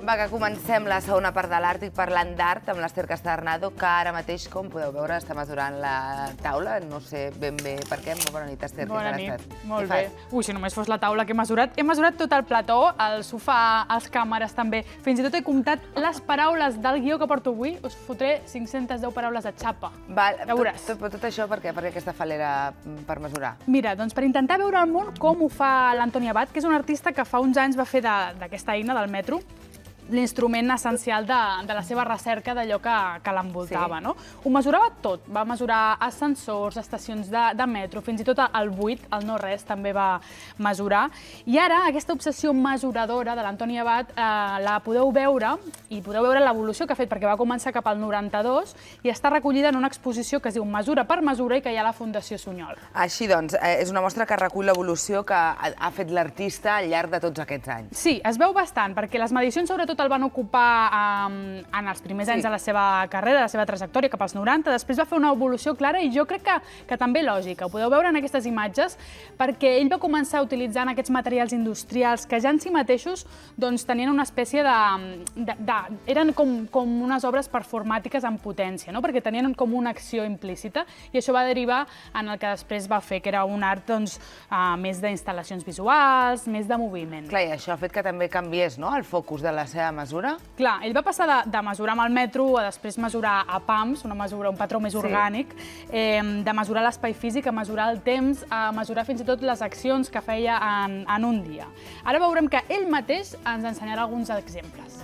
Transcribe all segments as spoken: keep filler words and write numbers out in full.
Va, que comencem la segona part de l'Àrtic parlant d'art amb l'Ester Casternado, que ara mateix, com podeu veure, està mesurant la taula. No sé ben bé per què. Bona nit, Ester. Bona nit. Molt bé. Ui, si només fos la taula que he mesurat. He mesurat tot el plató, el sofà, els càmeres també. Fins i tot he comptat les paraules del guió que porto avui. Us fotré cinc-centes deu paraules de xapa. Ja veuràs. Tot això per què? Per què aquesta falera per mesurar? Mira, doncs per intentar veure el món com ho fa l'Antoni Abad, que és un artista que fa uns anys va fer d'aquesta eina del metro l'instrument essencial de la seva recerca d'allò que l'envoltava. Ho mesurava tot. Va mesurar ascensors, estacions de metro, fins i tot el buit, el no-res, també va mesurar. I ara, aquesta obsessió mesuradora de l'Antoni Abad la podeu veure i podeu veure l'evolució que ha fet, perquè va començar cap al noranta-dos i està recollida en una exposició que es diu Mesura per Mesura i que hi ha a la Fundació Sunyol. Així doncs, és una mostra que recull l'evolució que ha fet l'artista al llarg de tots aquests anys. Sí, es veu bastant, perquè les medicions sobretot el van ocupar en els primers anys de la seva carrera, de la seva trajectòria, cap als noranta. Després va fer una evolució clara i jo crec que també lògica. Ho podeu veure en aquestes imatges, perquè ell va començar utilitzant aquests materials industrials que ja en si mateixos tenien una espècie de... eren com unes obres performàtiques en potència, perquè tenien com una acció implícita i això va derivar en el que després va fer, que era un art més d'instal·lacions visuals, més de moviment. Clar, i això ha fet que també canviés el focus de la seva mesura. Clar, ell va passar de mesurar amb el metro a després mesurar a pams, una mesura, un patró més orgànic, de mesurar l'espai físic, a mesurar el temps, a mesurar fins i tot les accions que feia en un dia. Ara veurem que ell mateix ens ensenyarà alguns exemples.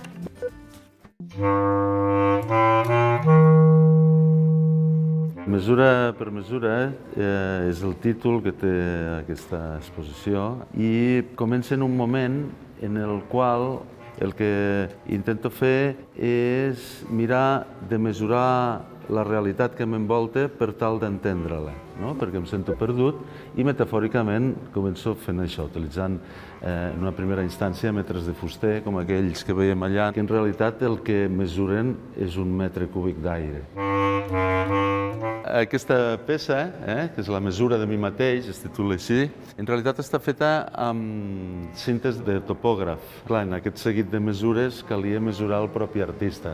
Mesura per mesura és el títol que té aquesta exposició i comença en un moment en el qual el que intento fer és mirar de mesurar la realitat que m'envolta per tal d'entendre-la, perquè em sento perdut i metafòricament començo fent això, utilitzant en una primera instància metres de fuster com aquells que veiem allà, que en realitat el que mesuren és un metre cúbic d'aire. Aquesta peça, que és la mesura de mi mateix, es titula així, en realitat està feta amb cintes de topògraf. Clar, en aquest seguit de mesures calia mesurar el propi artista.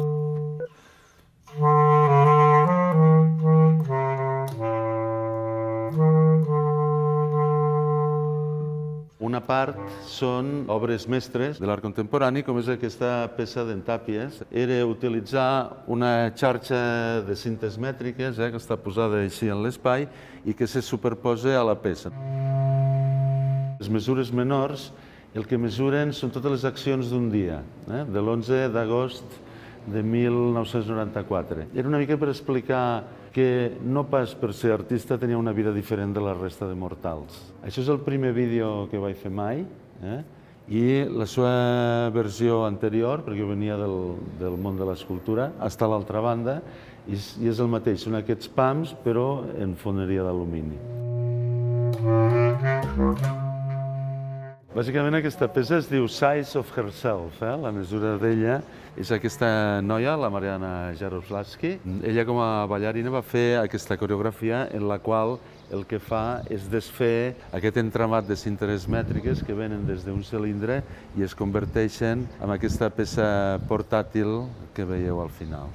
Una part són obres mestres de l'art contemporani, com és aquesta peça d'en Tàpies. Era utilitzar una xarxa de cintes mètriques que està posada així en l'espai i que se superposa a la peça. Les mesures menors el que mesuren són totes les accions d'un dia, de l'onze d'agost de mil nou-cents noranta-quatre. Era una mica per explicar que no pas per ser artista tenia una vida diferent de la resta de mortals. Això és el primer vídeo que vaig fer mai i la seva versió anterior, perquè jo venia del món de l'escultura, està a l'altra banda i és el mateix, són aquests pams però en foneria d'alumini. Bàsicament aquesta peça es diu Size of Herself, la mesura d'ella és aquesta noia, la Mariana Jaroslavsky. Ella com a ballarina va fer aquesta coreografia en la qual el que fa és desfer aquest entramat de cintes mètriques que venen des d'un cilindre i es converteixen en aquesta peça portàtil que veieu al final.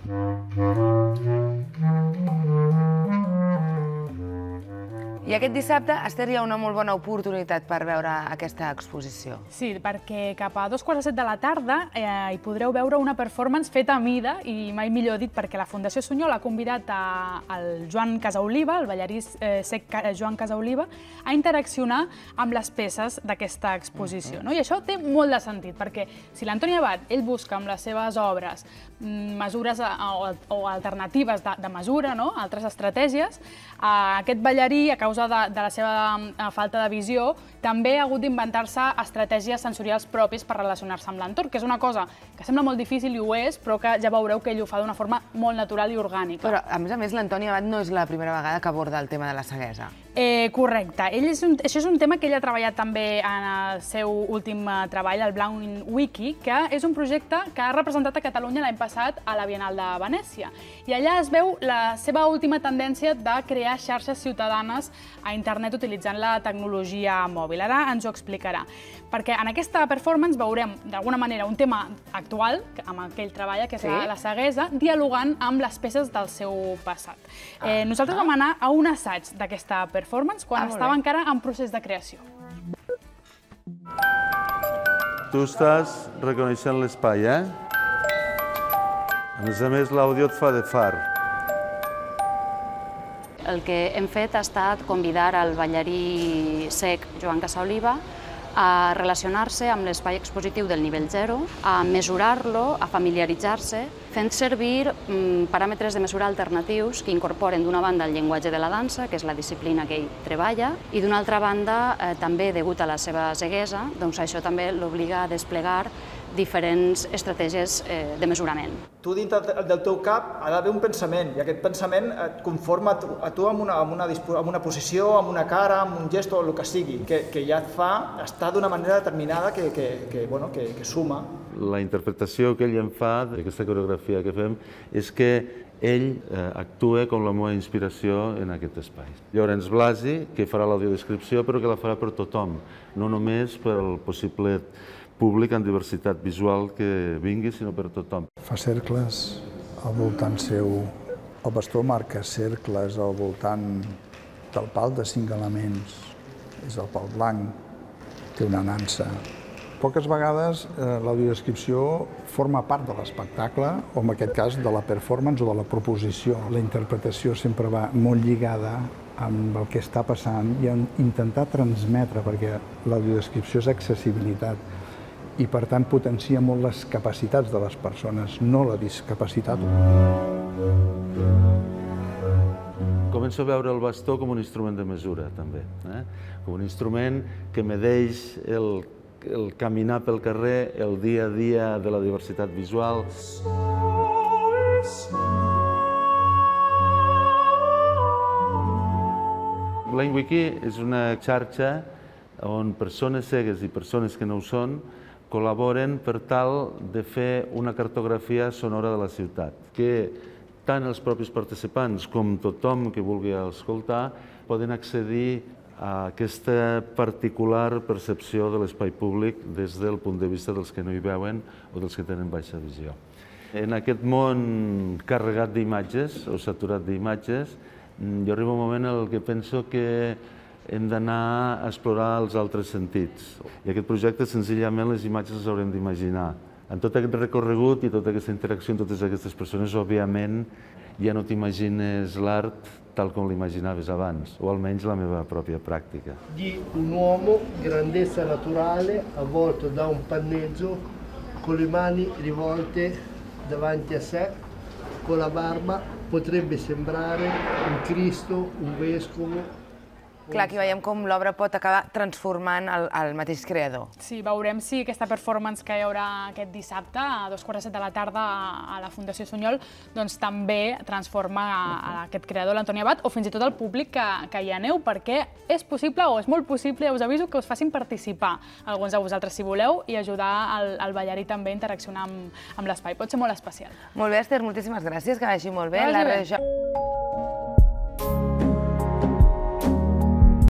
I aquest dissabte, Ester, hi ha una molt bona oportunitat per veure aquesta exposició. Sí, perquè cap a dos quarts de set de la tarda hi podreu veure una performance feta a mida, i mai millor dit perquè la Fundació Sunyol ha convidat el Joan Casaoliva, el ballarí cec Joan Casaoliva, a interaccionar amb les peces d'aquesta exposició. I això té molt de sentit, perquè si l'Antoni Abad ell busca amb les seves obres mesures o alternatives de mesura, altres estratègies, aquest ballarí, a causa de la seva falta de visió, també ha hagut d'inventar-se estratègies sensorials propis per relacionar-se amb l'entorn, que és una cosa que sembla molt difícil i ho és, però que ja veureu que ell ho fa d'una forma molt natural i orgànica. Però, a més a més, l'Antoni Abad no és la primera vegada que aborda el tema de la ceguesa. Eh, correcte. Ell és un, això és un tema que ell ha treballat també en el seu últim treball, el Blanc Wiki, que és un projecte que ha representat a Catalunya l'any passat a la Bienal de Venècia. I allà es veu la seva última tendència de crear xarxes ciutadanes a internet utilitzant la tecnologia mòbil. Ara ens ho explicarà. Perquè en aquesta performance veurem, d'alguna manera, un tema actual, amb el que ell treballa, que és la, la ceguesa, dialogant amb les peces del seu passat. Eh, nosaltres vam anar a un assaig d'aquesta performance quan Ah, estava molt bé. encara en procés de creació. Tu estàs reconeixent l'espai, eh? A més a més, l'àudio et fa de far. El que hem fet ha estat convidar el ballarí cec Joan Casaoliva a relacionar-se amb l'espai expositiu del nivell zero, a mesurar-lo, a familiaritzar-se, fent servir mm, paràmetres de mesura alternatius que incorporen d'una banda el llenguatge de la dansa, que és la disciplina que ell treballa, i d'una altra banda, eh, també degut a la seva ceguesa, doncs això també l'obliga a desplegar diferents estratègies eh, de mesurament. Tu dintre del teu cap ha d'haver un pensament i aquest pensament et conforma a tu, a tu amb, una, amb, una, amb una posició, amb una cara, amb un gest o el que sigui, que, que ja et fa estar d'una manera determinada que, que, que, bueno, que, que suma. La interpretació que ell em fa d'aquesta coreografia que fem és que ell eh, actua com la meva inspiració en aquest espai. Llorenç Blasi, que farà l'audiodescripció, però que la farà per tothom, no només per al possible públic en diversitat visual que vingui, sinó per tothom. Fa cercles al voltant seu. El bastó marca cercles al voltant del pal de cinc elements. És el pal blanc, té una nansa. Poques vegades eh, l'audiodescripció forma part de l'espectacle, o en aquest cas de la performance o de la proposició. La interpretació sempre va molt lligada amb el que està passant i a intentar transmetre, perquè l'audiodescripció és accessibilitat i per tant potencia molt les capacitats de les persones, no la discapacitat. Començo a veure el bastó com un instrument de mesura, també. Eh? Com un instrument que medeix el, el caminar pel carrer, el dia a dia de la diversitat visual. Blanc Wiki és una xarxa on persones cegues i persones que no ho són col·laboren per tal de fer una cartografia sonora de la ciutat, que tant els propis participants com tothom que vulgui escoltar poden accedir a aquesta particular percepció de l'espai públic des del punt de vista dels que no hi veuen o dels que tenen baixa visió. En aquest món carregat d'imatges o saturat d'imatges, jo arribo un moment en què penso que hem d'anar a explorar els altres sentits. I aquest projecte, senzillament, les imatges les haurem d'imaginar. En tot aquest recorregut i tota aquesta interacció amb totes aquestes persones, òbviament, ja no t'imagines l'art tal com l'imaginaves abans, o almenys la meva pròpia pràctica. Di un uomo, grandezza naturale, avvolto da un panneggio, con le mani rivolte davanti a sé, con la barba, potrebbe sembrare un Cristo, un vescovo. Clar, aquí veiem com l'obra pot acabar transformant el, el mateix creador. Sí, veurem si aquesta performance que hi haurà aquest dissabte a dos quarts de set de la tarda a la Fundació Sunyol doncs també transforma a, a aquest creador, l'Antoni Abat, o fins i tot el públic que, que hi aneu, perquè és possible o és molt possible, us aviso, que us facin participar alguns de vosaltres si voleu i ajudar el, el ballarí també a interaccionar amb, amb l'espai. Pot ser molt especial. Molt bé, Esther, moltíssimes gràcies, que vagi molt bé. Que vagi La bé. Rejo-